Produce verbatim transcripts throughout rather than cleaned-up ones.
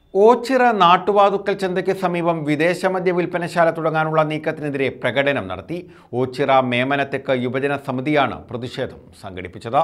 ഓച്ചിറ നാട്ടുവാതുക്കൽ ചന്തയ്ക്ക് സമീപം വിദേശമദ്യ വിൽപ്പനശാല തുടങ്ങാനുള്ള നീക്കത്തിനെതിരെ പ്രകടനം നടത്തി. ഓച്ചിറ മേമനത്തെക്ക് യുവജന സമിതിയാണ് പ്രതിഷേധം സംഘടിപ്പിച്ചത്.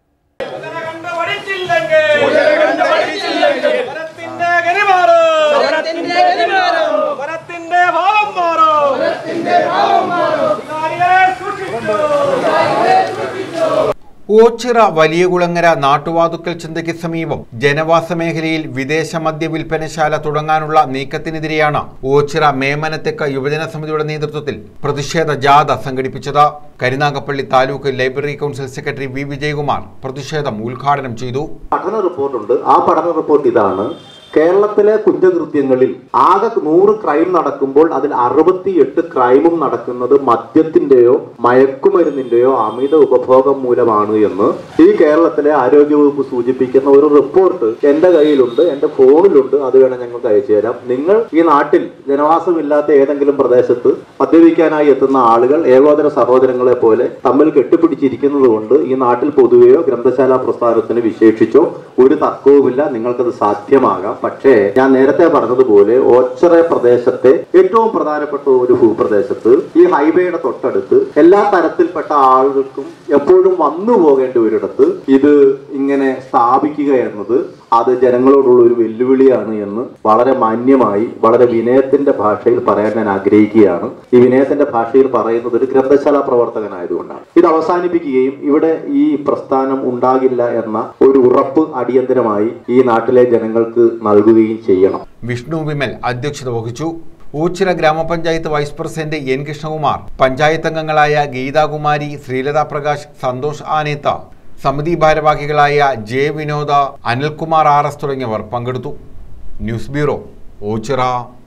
ഓച്ചിറ വലിയകുളങ്ങര നാട്ടുവാതുക്കൽ ചന്തയ്ക്ക് സമീപം ജനവാസ മേഖലയിൽ വിദേശ മദ്യ വിൽപ്പനശാല തുടങ്ങാനുള്ള നീക്കത്തിനെതിരെയാണ് ഓച്ചിറ മേമനത്തെക്ക് യുവജന സമിതിയുടെ നേതൃത്വത്തിൽ പ്രതിഷേധ ജാഥ സംഘടിപ്പിച്ചത്. Karunagappally taluk library council secretary V Vijayakumar പ്രതിഷേധം ഉദ്ഘാടനം ചെയ്തു. പഠന റിപ്പോർട്ടുണ്ട്. ആ പഠന റിപ്പോർട്ട് ഇതാണ്: കേരളത്തിലെ കുറ്റകൃത്യങ്ങളിൽ ആകെ നൂറ് ക്രൈം നടക്കുമ്പോൾ അതിൽ അറുപത്തിയെട്ട് ക്രൈമും നടക്കുന്നത് മദ്യത്തിന്റെയോ മയക്കുമരുന്നിന്റെയോ അമിത ഉപഭോഗം മൂലമാണ് എന്ന് ഈ കേരളത്തിലെ ആരോഗ്യവകുപ്പ് സൂചിപ്പിക്കുന്ന ഒരു റിപ്പോർട്ട് എന്റെ കയ്യിലുണ്ട്, എന്റെ ഫോണിലുണ്ട്. അത് വേണം ഞങ്ങൾക്ക് അയച്ചു തരാം. നിങ്ങൾ ഈ നാട്ടിൽ ജനവാസമില്ലാത്ത ഏതെങ്കിലും പ്രദേശത്ത് മദ്യപിക്കാനായി എത്തുന്ന ആളുകൾ ഏകോദര സഹോദരങ്ങളെ പോലെ തമ്മിൽ കെട്ടിപ്പിടിച്ചിരിക്കുന്നത് കൊണ്ട് ഈ നാട്ടിൽ പൊതുവെയോ ഗ്രന്ഥശാല പ്രസ്ഥാനത്തിന് വിശേഷിച്ചോ ഒരു തർക്കവുമില്ല. നിങ്ങൾക്കത് സാധ്യമാകാം. പക്ഷേ ഞാൻ നേരത്തെ പറഞ്ഞതുപോലെ ഓച്ചിറ പ്രദേശത്തെ ഏറ്റവും പ്രധാനപ്പെട്ട ഒരു ഭൂപ്രദേശത്ത് ഈ ഹൈവേയുടെ തൊട്ടടുത്ത് എല്ലാ തരത്തിൽപ്പെട്ട ആളുകൾക്കും എപ്പോഴും വന്നു പോകേണ്ട ഒരിടത്ത് ഇത് ഇങ്ങനെ സ്ഥാപിക്കുക എന്നത് അത് ജനങ്ങളോടുള്ള ഒരു വെല്ലുവിളിയാണ് എന്ന് വളരെ മാന്യമായി വളരെ വിനയത്തിന്റെ ഭാഷയിൽ പറയാൻ ഞാൻ ആഗ്രഹിക്കുകയാണ്. ഈ വിനയത്തിന്റെ ഭാഷയിൽ പറയുന്നത് ഒരു ഗ്രന്ഥശാല പ്രവർത്തകനായതുകൊണ്ടാണ്. ഇത് അവസാനിപ്പിക്കുകയും ഇവിടെ ഈ പ്രസ്ഥാനം ഉണ്ടാകില്ല എന്ന ഒരു ഉറപ്പ് അടിയന്തരമായി ഈ നാട്ടിലെ ജനങ്ങൾക്ക് നൽകുകയും ചെയ്യണം. വിഷ്ണു വിമൽ അധ്യക്ഷത വഹിച്ചു. Oachira grama panchayat vice president N Krishnakumar, panchayat അംഗങ്ങളായ ഗീതാകുമാരി, ശ്രീലത പ്രകാശ്, സന്തോഷ് ആനേത്ത, സമിതി ഭാരവാഹികളായ ജെ വിനോദ, അനിൽകുമാർ ആർ എസ് തുടങ്ങിയവർ പങ്കെടുത്തു. News bureau, Ochira.